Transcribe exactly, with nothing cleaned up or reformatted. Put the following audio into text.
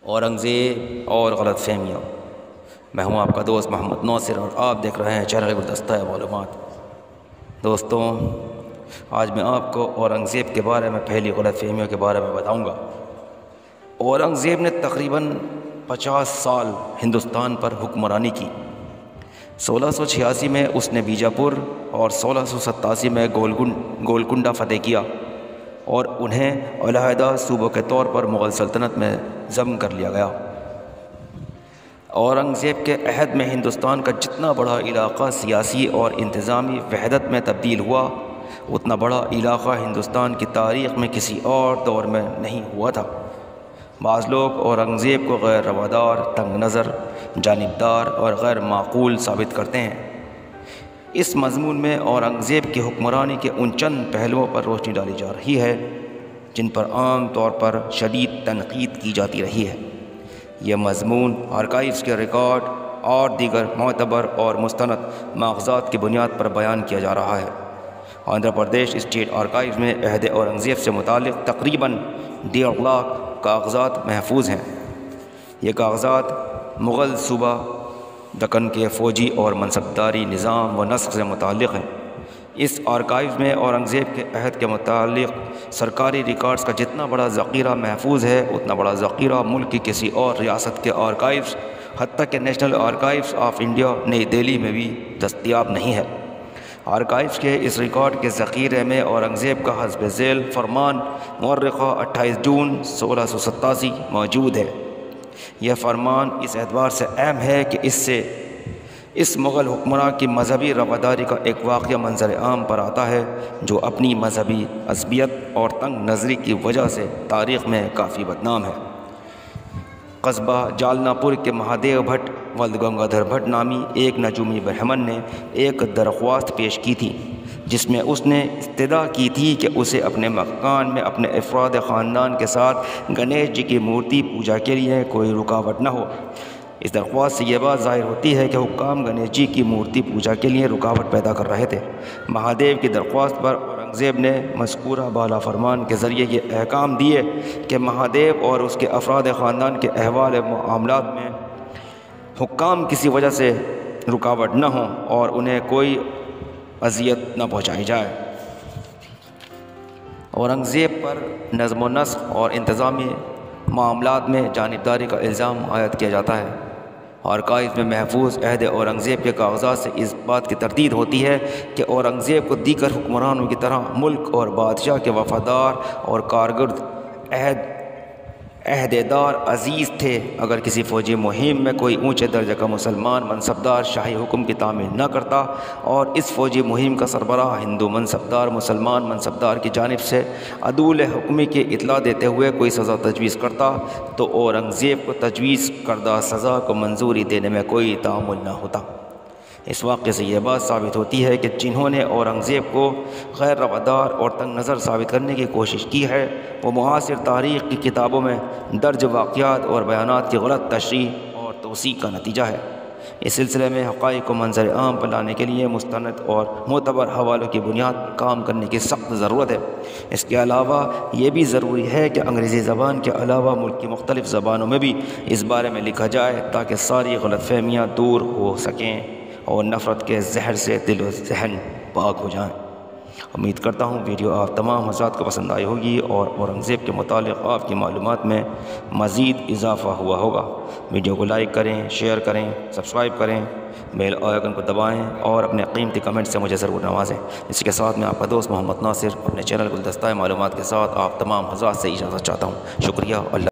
اورنگزیب اور غلط فہمیاں۔ میں ہوں آپ کا دوست محمد ناصر اور آپ دیکھ رہے ہیں چینل گلدستہ معلومات۔ دوستوں، آج میں آپ کو اورنگزیب کے بارے میں پہلی غلط فہمیوں کے بارے میں بتاؤں گا۔ اورنگزیب نے تقریباً پچاس سال ہندوستان پر حکمرانی کی۔ سولہ سو چھیاسی میں اس نے بیجاپور اور سولہ سو ستاسی میں گولکنڈ گولکنڈہ فتح کیا اور انہیں علیحدہ صوبوں کے طور پر مغل سلطنت میں ضم کر لیا گیا۔ اورنگزیب کے عہد میں ہندوستان کا جتنا بڑا علاقہ سیاسی اور انتظامی وحدت میں تبدیل ہوا، اتنا بڑا علاقہ ہندوستان کی تاریخ میں کسی اور دور میں نہیں ہوا تھا۔ بعض لوگ اورنگزیب کو غیر روادار، تنگ نظر، جانبدار اور غیر معقول ثابت کرتے ہیں۔ اس مضمون میں اورنگزیب کی حکمرانی کے ان چند پہلوؤں پر روشنی ڈالی جا رہی ہے جن پر عام طور پر شدید تنقید کی جاتی رہی ہے۔ یہ مضمون آرکائیوز کے ریکارڈ اور دیگر معتبر اور مستند ماخذات کی بنیاد پر بیان کیا جا رہا ہے۔ آندھرا پردیش اسٹیٹ آرکائیوز میں عہد اورنگزیب سے متعلق تقریباً ڈیڑھ لاکھ کاغذات محفوظ ہیں۔ یہ کاغذات مغل صوبہ دکن کے فوجی اور منصبداری نظام و نسق سے متعلق ہیں۔ اس آرکائیوز میں اورنگزیب کے عہد کے متعلق سرکاری ریکارڈز کا جتنا بڑا ذخیرہ محفوظ ہے، اتنا بڑا ذخیرہ ملک کی کسی اور ریاست کے آرکائیوز، حتیٰ کہ نیشنل آرکائیوز آف انڈیا نئی دہلی میں بھی دستیاب نہیں ہے۔ آرکائیوز کے اس ریکارڈ کے ذخیرے میں اورنگزیب کا حسب ذیل فرمان مورخہ اٹھائیس جون سولہ سو ستاسی موجود ہے۔ یہ فرمان اس اعتبار سے اہم ہے کہ اس سے اس مغل حکمراں کی مذہبی رواداری کا ایک واقعہ منظر عام پر آتا ہے جو اپنی مذہبی عصبیت اور تنگ نظری کی وجہ سے تاریخ میں کافی بدنام ہے۔ قصبہ جالنا پور کے مہادیو بھٹ ولد گنگادھر بھٹ نامی ایک نجومی برہمن نے ایک درخواست پیش کی تھی جس میں اس نے استدعا کی تھی کہ اسے اپنے مکان میں اپنے افراد خاندان کے ساتھ گنیش جی کی مورتی پوجا کے لیے کوئی رکاوٹ نہ ہو۔ اس درخواست سے یہ بات ظاہر ہوتی ہے کہ حکام گنیش جی کی مورتی پوجا کے لیے رکاوٹ پیدا کر رہے تھے۔ مہادیو کی درخواست پر اورنگزیب نے مذکورہ بالا فرمان کے ذریعے یہ احکام دیے کہ مہادیو اور اس کے افراد خاندان کے احوال معاملات میں حکام کسی وجہ سے رکاوٹ نہ ہوں اور انہیں کوئی اذیت نہ پہنچائی جائے۔ اورنگزیب پر نظم و نسق اور انتظامی معاملات میں جانبداری کا الزام عائد کیا جاتا ہے۔ آرکائیوز میں محفوظ عہد اورنگزیب کے کاغذات سے اس بات کی تردید ہوتی ہے کہ اورنگزیب کو دیگر حکمرانوں کی طرح ملک اور بادشاہ کے وفادار اور کارگرد عہد عہدیدار عزیز تھے۔ اگر کسی فوجی مہم میں کوئی اونچے درجے کا مسلمان منصبدار شاہی حکم کی تعمیل نہ کرتا اور اس فوجی مہم کا سربراہ ہندو منصبدار مسلمان منصبدار کی جانب سے عدول حکمی کی اطلاع دیتے ہوئے کوئی سزا تجویز کرتا تو اورنگزیب کو تجویز کردہ سزا کو منظوری دینے میں کوئی تعامل نہ ہوتا۔ اس واقعے سے یہ بات ثابت ہوتی ہے کہ جنہوں نے اورنگزیب کو غیر روادار اور تنگ نظر ثابت کرنے کی کوشش کی ہے وہ معاصر تاریخ کی کتابوں میں درج واقعات اور بیانات کی غلط تشریح اور توثیق کا نتیجہ ہے۔ اس سلسلے میں حقائق کو منظر عام پر لانے کے لیے مستند اور معتبر حوالوں کی بنیاد پر کام کرنے کی سخت ضرورت ہے۔ اس کے علاوہ یہ بھی ضروری ہے کہ انگریزی زبان کے علاوہ ملک کی مختلف زبانوں میں بھی اس بارے میں لکھا جائے تاکہ ساری غلط فہمیاں دور ہو سکیں اور نفرت کے زہر سے دل و ذہن پاک ہو جائیں۔ امید کرتا ہوں ویڈیو آپ تمام حضرات کو پسند آئی ہوگی اور اورنگزیب کے متعلق آپ کی معلومات میں مزید اضافہ ہوا ہوگا۔ ویڈیو کو لائک کریں، شیئر کریں، سبسکرائب کریں، بیل آئیکن کو دبائیں اور اپنے قیمتی کمنٹ سے مجھے ضرور نوازیں۔ اسی کے ساتھ میں آپ کا دوست محمد ناصر اپنے چینل گلدستہ معلومات کے ساتھ آپ تمام حضرات سے اجازت چاہتا ہوں۔ شکریہ۔ اللہ